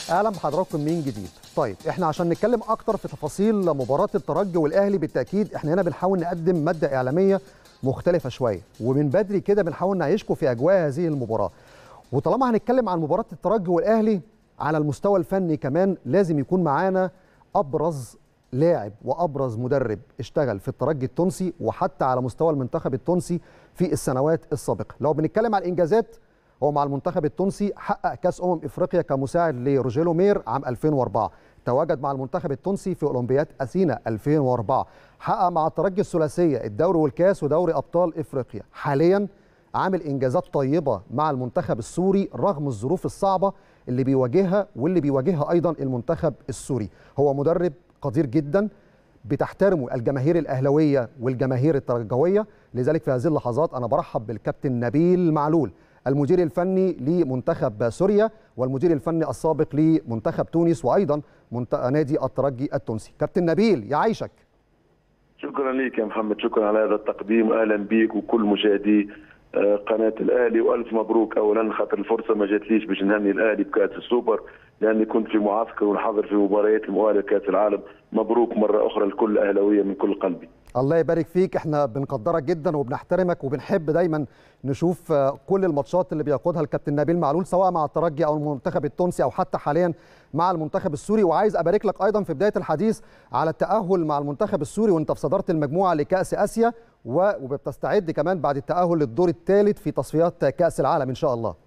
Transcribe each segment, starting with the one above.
اهلا بحضراتكم من جديد. طيب احنا عشان نتكلم اكتر في تفاصيل مباراه الترجي والاهلي، بالتاكيد احنا هنا بنحاول نقدم ماده اعلاميه مختلفه شويه، ومن بدري كده بنحاول نعيشكم في اجواء هذه المباراه. وطالما هنتكلم عن مباراه الترجي والاهلي على المستوى الفني كمان، لازم يكون معانا ابرز لاعب وابرز مدرب اشتغل في الترجي التونسي وحتى على مستوى المنتخب التونسي في السنوات السابقه. لو بنتكلم عن الانجازات، هو مع المنتخب التونسي حقق كاس افريقيا كمساعد لروجيلو مير عام 2004، تواجد مع المنتخب التونسي في اولمبياد اثينا 2004، حقق مع الترجي الثلاثيه الدوري والكاس ودوري ابطال افريقيا. حاليا عامل انجازات طيبه مع المنتخب السوري رغم الظروف الصعبه اللي بيواجهها واللي بيواجهها ايضا المنتخب السوري. هو مدرب قدير جدا، بتحترمه الجماهير الاهلاويه والجماهير الترجويه. لذلك في هذه اللحظات انا برحب بالكابتن نبيل معلول، المدير الفني لمنتخب سوريا والمدير الفني السابق لمنتخب تونس وايضا نادي الترجي التونسي. كابتن نبيل يعيشك. شكرا لك يا محمد، شكرا على هذا التقديم، اهلا بك وكل مشاهدي قناه الاهلي، والف مبروك اولا خاطر الفرصه ما جاتليش باش نهني الاهلي بكاس السوبر، لاني كنت في معسكر ونحضر في مباريات المؤهله لكاس العالم. مبروك مره اخرى لكل اهلاويه من كل قلبي. الله يبارك فيك، احنا بنقدرك جدا وبنحترمك وبنحب دايما نشوف كل الماتشات اللي بيقودها الكابتن نبيل معلول سواء مع الترجي او المنتخب التونسي او حتى حاليا مع المنتخب السوري. وعايز ابارك لك ايضا في بدايه الحديث على التاهل مع المنتخب السوري وانت في صداره المجموعه لكاس اسيا، وبتستعد كمان بعد التاهل للدور الثالث في تصفيات كاس العالم ان شاء الله.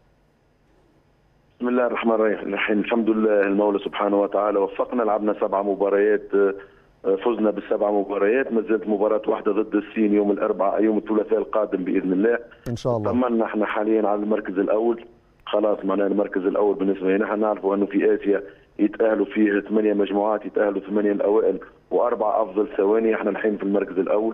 بسم الله الرحمن الرحيم. الحمد لله المولى سبحانه وتعالى وفقنا، لعبنا 7 مباريات، فزنا ب7 مباريات، ما زالت مباراه واحده ضد الصين يوم الاربعاء يوم الثلاثاء القادم باذن الله ان شاء الله. طمنا احنا حاليا على المركز الاول، خلاص معناها المركز الاول بالنسبه لنا. احنا نعرفوا انه في اسيا يتاهلوا فيه 8 مجموعات، يتاهلوا 8 الاوائل و4 افضل ثواني، احنا الحين في المركز الاول.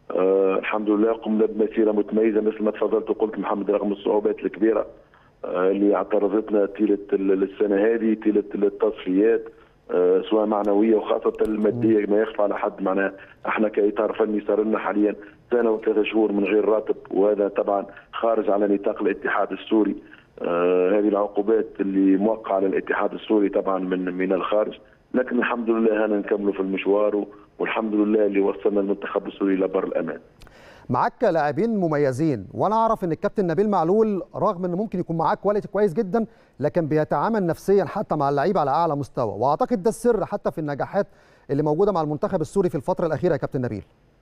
الحمد لله قمنا بمسيره متميزه مثل ما تفضلت وقلت محمد، رغم الصعوبات الكبيره اللي اعترضتنا طيله السنه هذه، طيله التصفيات سواء معنويه وخاصه الماديه ما يخفى على حد. معناها احنا كاطار فني صار لنا حاليا سنه و3 شهور من غير راتب، وهذا طبعا خارج على نطاق الاتحاد السوري. هذه العقوبات اللي موقعه على الاتحاد السوري طبعا من الخارج، لكن الحمد لله هنا نكملوا في المشوار، والحمد لله اللي وصلنا المنتخب السوري لبر الامان. معاك لاعبين مميزين، وانا اعرف ان الكابتن نبيل معلول رغم ان ممكن يكون معاك كواليتي كويس جدا، لكن بيتعامل نفسيا حتى مع اللعيبه على اعلى مستوى، واعتقد ده السر حتى في النجاحات اللي موجوده مع المنتخب السوري في الفتره الاخيره يا كابتن نبيل.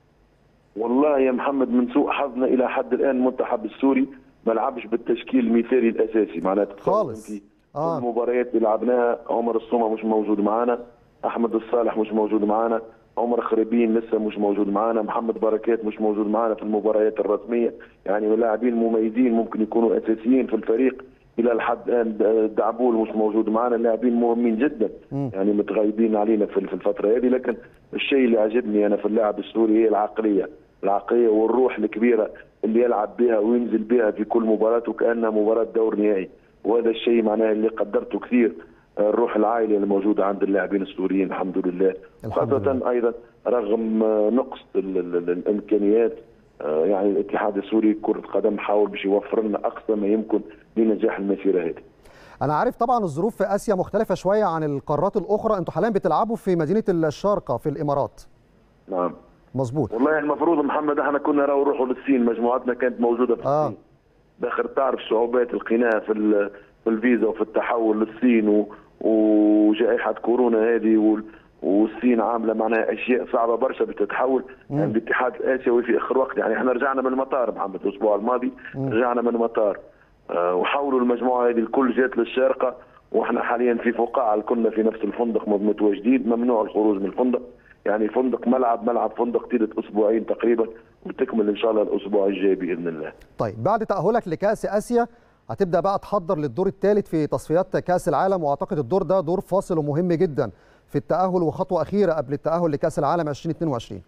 والله يا محمد من سوء حظنا الى حد الان المنتخب السوري ما لعبش بالتشكيل المثالي الاساسي، معناتها خالص. كل المباريات اللي لعبناها عمر الصومه مش موجود معنا، احمد الصالح مش موجود معنا، عمر خريبين لسه مش موجود معنا، محمد بركات مش موجود معنا في المباريات الرسميه، يعني لاعبين مميزين ممكن يكونوا اساسيين في الفريق الى الحد الان. دعبول مش موجود معنا، لاعبين مهمين جدا يعني متغيبين علينا في الفتره هذه. لكن الشيء اللي عجبني انا في اللاعب السوري هي العقليه والروح الكبيره اللي يلعب بها وينزل بها في كل مباراه وكانها مباراه دور نهائي، وهذا الشيء معناه اللي قدرته كثير، الروح العائليه اللي موجوده عند اللاعبين السوريين الحمد لله. خاصه ايضا رغم نقص الامكانيات، يعني الاتحاد السوري كره قدم حاول باش يوفر لنا اقصى ما يمكن لنجاح المسيره هذه. انا عارف طبعا الظروف في اسيا مختلفه شويه عن القارات الاخرى، انتوا حاليا بتلعبوا في مدينه الشارقه في الامارات. نعم مظبوط. والله المفروض محمد احنا كنا نروحوا للصين، مجموعتنا كانت موجوده في الصين. داخل تعرف صعوبات لقيناها في الفيزا وفي التحول للصين وجائحه كورونا هذه، والصين عامله معناها اشياء صعبه برشا بتتحول عند الاتحاد الاسيوي في اخر وقت. يعني احنا رجعنا من المطار محمد الاسبوع الماضي، رجعنا من المطار وحولوا المجموعه هذه الكل جات للشارقه، واحنا حاليا في فقاعه كنا في نفس الفندق متواجدين، ممنوع الخروج من الفندق، يعني فندق ملعب فندق طيله اسبوعين تقريبا، وتكمل ان شاء الله الاسبوع الجاي باذن الله. طيب بعد تاهلك لكاس اسيا هتبدا بقى تحضر للدور الثالث في تصفيات كاس العالم، واعتقد الدور ده دور فاصل ومهم جدا في التاهل وخطوه اخيره قبل التاهل لكاس العالم 2022.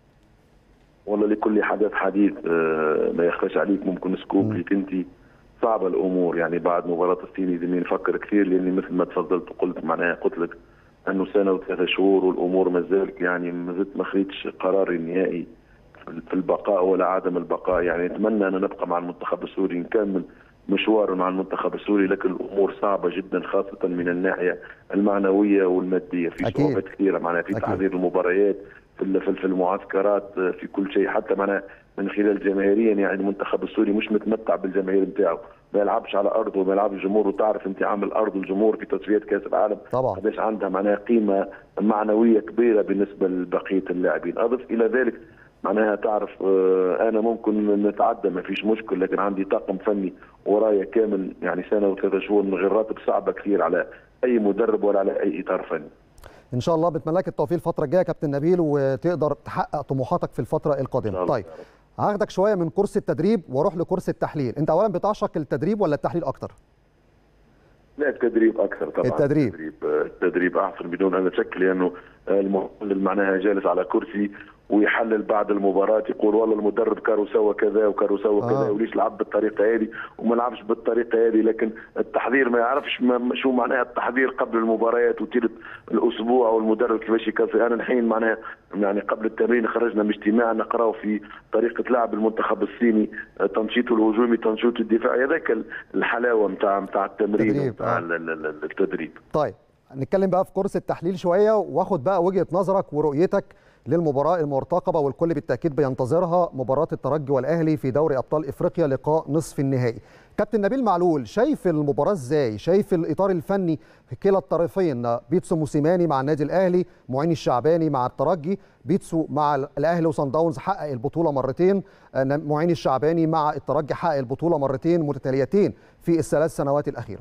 والله لكل حدث حديث، ما يخفاش عليك ممكن سكوب ليك انت صعبه الامور، يعني بعد مباراه الصين لازم نفكر كثير، لاني مثل ما تفضلت وقلت معناها قلت لك انه سنه و3 شهور والامور ما زالت يعني ما زلت ما خديتش قراري النهائي في البقاء ولا عدم البقاء. يعني نتمنى ان نبقى مع المنتخب السوري، نكمل مشوار مع المنتخب السوري، لكن الامور صعبه جدا خاصه من الناحيه المعنويه والماديه. في صعوبات كثيره معناها في تحضير المباريات، في المعسكرات، في كل شيء، حتى معناها من خلال جماهيريا. يعني المنتخب السوري مش متمتع بالجماهير نتاعو، ما يلعبش على ارضه وما يلعبش جمهور، وتعرف انت عامل الارض والجمهور في تصفيات كاس العالم طبعا قداش عندها معناها قيمه معنويه كبيره بالنسبه لبقيه اللاعبين. اضف الى ذلك معناها تعرف انا ممكن نتعدى ما فيش مشكل، لكن عندي طاقم فني ورايا كامل، يعني سنه وثلاثة شهور من غير راتب، صعبه كثير على اي مدرب ولا على اي اطار فني. ان شاء الله بتمنى لك التوفيق الفتره الجايه يا كابتن نبيل، وتقدر تحقق طموحاتك في الفتره القادمه. طيب هاخدك شويه من كرسي التدريب واروح لكرسي التحليل. انت اولا بتعشق التدريب ولا التحليل اكتر؟ لا التدريب اكثر طبعا. التدريب احسن بدون ان شك، لانه المحلل معناها جالس على كرسي ويحلل بعد المباراه، يقول والله المدرب كارو سوى كذا وكارو سوى كذا، وليش لعب بالطريقه هذه وما لعبش بالطريقه هذه. لكن التحضير ما يعرفش شو معناها التحضير قبل المباريات وتيرت الاسبوع، والمدرب كيفاش يكفي. انا الحين معناها يعني قبل التمرين خرجنا من اجتماع نقراو في طريقه لعب المنتخب الصيني، تنشيطه الهجومي تنشيطه الدفاعي، هذاك الحلاوه نتاع التمرين نتاع التدريب. طيب نتكلم بقى في كورس التحليل شويه، واخد بقى وجهه نظرك ورؤيتك للمباراه المرتقبه والكل بالتاكيد بينتظرها، مباراه الترجي والاهلي في دوري ابطال افريقيا لقاء نصف النهائي. كابتن نبيل معلول، شايف المباراه ازاي؟ شايف الاطار الفني في كلا الطرفين، بيتسو موسيماني مع النادي الاهلي، معين الشعباني مع الترجي. بيتسو مع الاهلي وصن داونز حقق البطوله مرتين، معين الشعباني مع الترجي حقق البطوله مرتين متتاليتين في الثلاث سنوات الاخيره.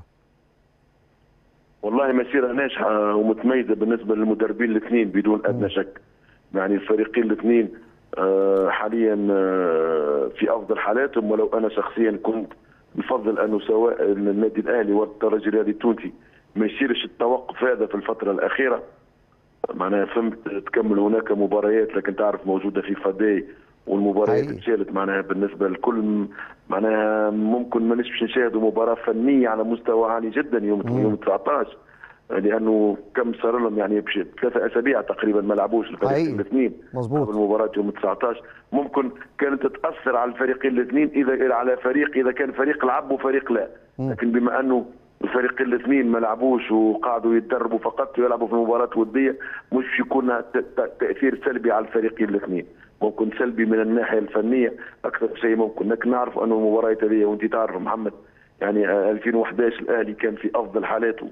والله مسيره ناجحه ومتميزه بالنسبه للمدربين الاثنين بدون ادنى شك. يعني الفريقين الاثنين حاليا في افضل حالاتهم، ولو انا شخصيا كنت بفضل انه سواء النادي الاهلي والترجي الرياضي التونسي ما يصيرش التوقف هذا في الفتره الاخيره. معناها فهمت تكمل هناك مباريات، لكن تعرف موجوده في فداي والمباريات اتشالت معناها بالنسبه للكل. معناها ممكن ما نشوفش نشاهدوا مباراه فنيه على مستوى عالي جدا يوم 19، لانه كم صار لهم يعني 3 أسابيع تقريبا ما لعبوش الفريقين الاثنين مظبوط قبل مباراه يوم 19. ممكن كانت تاثر على الفريقين الاثنين اذا على فريق، اذا كان فريق لعب وفريق لا. لكن بما انه الفريقين الاثنين ما لعبوش وقعدوا يتدربوا فقط ويلعبوا في مباراه وديه، مش يكون تاثير سلبي على الفريقين الاثنين، ممكن سلبي من الناحيه الفنيه اكثر شيء ممكن. لكن نعرف انه المباراه هذه، وانت تعرف محمد يعني 2011 الاهلي كان في افضل حالاته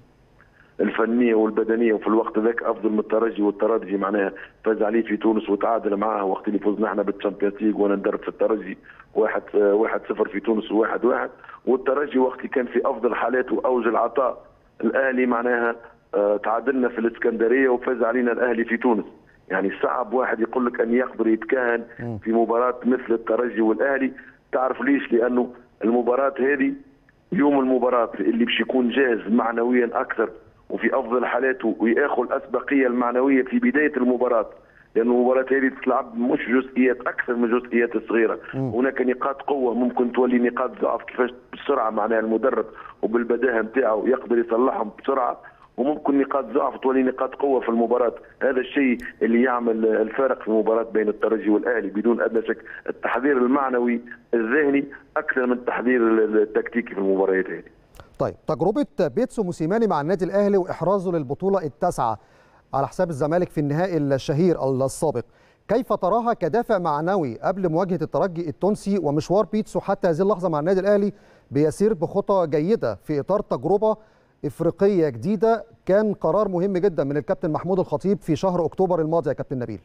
الفنيه والبدنيه، وفي الوقت ذاك افضل من الترجي، والترجي معناها فاز عليه في تونس وتعادل معاه وقت اللي فزنا احنا بالتشامبيونز ليج وانا ندرب في الترجي 1-0 في تونس و1-1. والترجي وقت اللي كان في افضل حالاته اوج العطاء الاهلي معناها تعادلنا في الاسكندريه وفاز علينا الاهلي في تونس. يعني صعب واحد يقول لك ان يقدر يتكهن في مباراه مثل الترجي والاهلي. تعرف ليش؟ لانه المباراه هذه يوم المباراه اللي باش يكون جاهز معنويا اكثر وفي افضل حالاته وياخذ الاسبقيه المعنويه في بدايه المباراه، لأن المباراة هذه تلعب مش جزئيات أكثر من جزئيات الصغيرة. هناك نقاط قوة ممكن تولي نقاط ضعف، كيفاش بسرعة معناها المدرب وبالبداهة نتاعو يقدر يصلحهم بسرعة، وممكن نقاط ضعف تولي نقاط قوة في المباراة. هذا الشيء اللي يعمل الفارق في المباراة بين الترجي والأهلي بدون أدنى شك. التحضير المعنوي الذهني أكثر من التحضير التكتيكي في المباريات هذه. طيب تجربة بيتسو موسيماني مع النادي الأهلي وإحرازه للبطولة التاسعة على حساب الزمالك في النهائي الشهير السابق، كيف تراها كدافع معنوي قبل مواجهة الترجي التونسي؟ ومشوار بيتسو حتى هذه اللحظة مع النادي الأهلي بيسير بخطى جيدة في إطار تجربة إفريقية جديدة، كان قرار مهم جدا من الكابتن محمود الخطيب في شهر أكتوبر الماضي يا كابتن نبيل.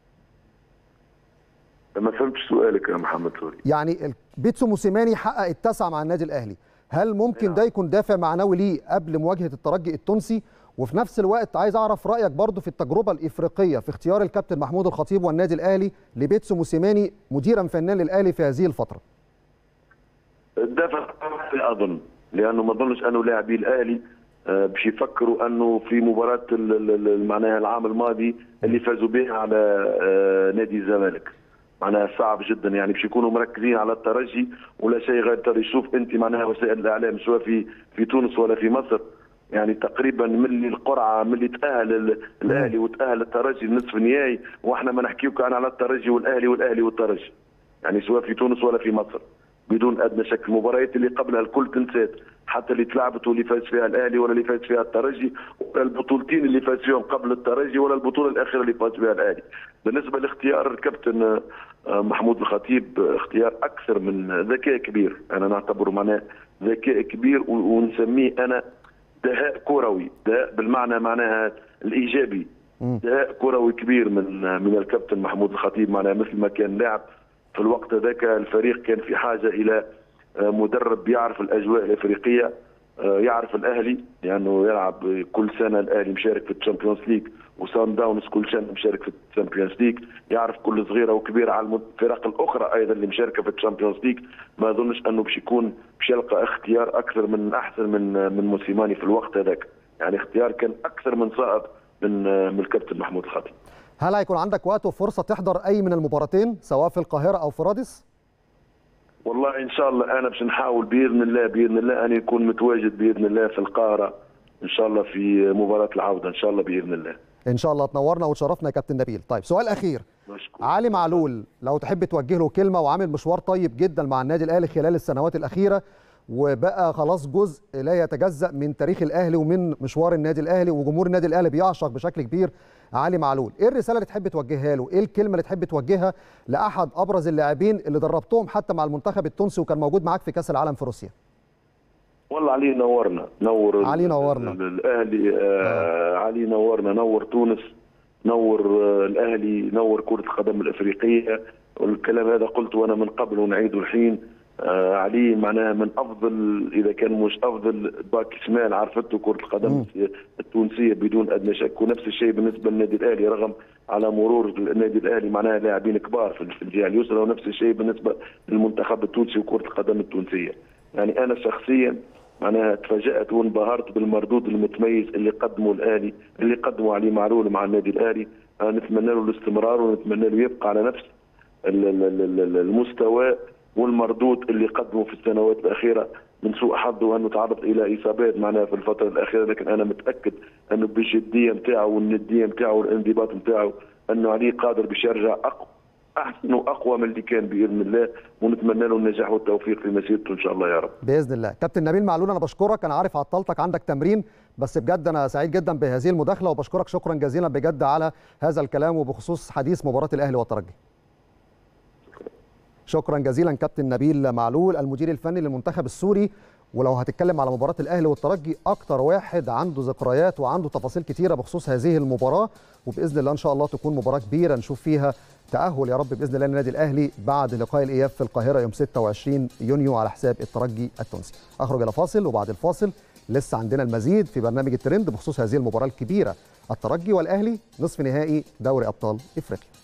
ما فهمتش سؤالك يا محمد سوري. يعني بيتسو موسيماني حقق التاسعة مع النادي الأهلي، هل ممكن ده يكون دافع معنوي ليه قبل مواجهة الترجي التونسي؟ وفي نفس الوقت عايز اعرف رايك برضو في التجربه الافريقيه في اختيار الكابتن محمود الخطيب والنادي الاهلي لبيتسو موسيماني مديرا فنيا للاهلي في هذه الفتره. الدافع اظن، لانه ما اظنش انه لاعبي الاهلي باش يفكروا انه في مباراه معناها العام الماضي اللي فازوا بها على نادي الزمالك، معناها صعب جدا. يعني باش يكونوا مركزين على الترجي ولا شيء غير. يشوف انت معناها وسائل الاعلام سواء في تونس ولا في مصر، يعني تقريبا من القرعه من اللي تاهل الاهلي وتاهل الترجي لنصف النهائي، واحنا ما نحكيو كان على الترجي والاهلي والترجي، يعني سواء في تونس ولا في مصر. بدون ادنى شك. المباريات اللي قبلها الكل تنسات، حتى اللي تلعبت واللي فاز فيها الاهلي ولا اللي فاز فيها الترجي، ولا البطولتين اللي فاز فيهم قبل الترجي ولا البطوله الاخيره اللي فاز فيها الاهلي. بالنسبه لاختيار الكابتن محمود الخطيب، اختيار اكثر من ذكاء كبير، انا نعتبره معناه ذكاء كبير ونسميه انا دهاء كروي، دهاء بالمعنى معناها الايجابي، دهاء كروي كبير من الكابتن محمود الخطيب. معناها مثل ما كان لاعب في الوقت ذاك الفريق كان في حاجه الى مدرب يعرف الاجواء الافريقيه، يعرف الاهلي لانه يعني يلعب كل سنه، الاهلي مشارك في الشامبيونز ليج وسان داونز كل سنه مشارك في الشامبيونز ليج، يعرف كل صغيره وكبيره على الفرق الاخرى ايضا اللي مشاركه في الشامبيونز ليج. ما اظنش انه باش يلقى اختيار اكثر من احسن من موسيماني في الوقت هذاك، يعني اختيار كان اكثر من صائب من الكابتن محمود الخطيب. هل هيكون عندك وقت وفرصه تحضر اي من المباراتين سواء في القاهره او في رادس؟ والله ان شاء الله انا باش نحاول باذن الله ان يكون متواجد باذن الله في القاهره ان شاء الله في مباراه العوده ان شاء الله باذن الله. ان شاء الله تنورنا وتشرفنا يا كابتن نبيل. طيب سؤال اخير، علي معلول لو تحب توجه له كلمه، وعامل مشوار طيب جدا مع النادي الاهلي خلال السنوات الاخيره، وبقى خلاص جزء لا يتجزأ من تاريخ الاهلي ومن مشوار النادي الاهلي، وجمهور النادي الاهلي بيعشق بشكل كبير علي معلول، ايه الرساله اللي تحب توجهها له؟ ايه الكلمه اللي تحب توجهها لاحد ابرز اللاعبين اللي دربتهم حتى مع المنتخب التونسي وكان موجود معاك في كاس العالم في روسيا؟ والله علي نورنا، علي نورنا الاهلي، علي نورنا، نور تونس، نور الاهلي، نور كره القدم الافريقيه. والكلام هذا قلته انا من قبل ونعيده الحين. علي معناها من افضل، اذا كان مش افضل باك شمال عرفته كره القدم التونسيه بدون ادنى شك. ونفس الشيء بالنسبه للنادي الاهلي، رغم على مرور النادي الاهلي معناها لاعبين كبار في الجهه اليسرى، ونفس الشيء بالنسبه للمنتخب التونسي وكره القدم التونسيه. يعني انا شخصيا معناها تفاجات وانبهرت بالمردود المتميز اللي قدمه الاهلي، اللي قدمه علي معلول مع النادي الاهلي. نتمنى له الاستمرار ونتمنى له يبقى على نفس المستوى والمردود اللي قدمه في السنوات الاخيره. من سوء حظه انه تعرض الى اصابات معناها في الفتره الاخيره، لكن انا متاكد انه بالجديه نتاعه والنديه نتاعه والانضباط نتاعه انه علي قادر باش يرجع احسن واقوى من اللي كان باذن الله، ونتمنى له النجاح والتوفيق في مسيرته ان شاء الله يا رب. باذن الله. كابتن نبيل معلول انا بشكرك، انا عارف عطلتك عندك تمرين، بس بجد انا سعيد جدا بهذه المداخله، وبشكرك شكرا جزيلا بجد على هذا الكلام وبخصوص حديث مباراه الاهلي والترجي. شكرا جزيلا كابتن نبيل معلول المدير الفني للمنتخب السوري. ولو هتتكلم على مباراه الاهلي والترجي، اكتر واحد عنده ذكريات وعنده تفاصيل كتيره بخصوص هذه المباراه، وباذن الله ان شاء الله تكون مباراه كبيره نشوف فيها تاهل يا رب باذن الله للنادي الاهلي بعد لقاء الاياب في القاهره يوم 26 يونيو على حساب الترجي التونسي. اخرج الى فاصل، وبعد الفاصل لسه عندنا المزيد في برنامج الترند بخصوص هذه المباراه الكبيره، الترجي والاهلي نصف نهائي دوري ابطال افريقيا.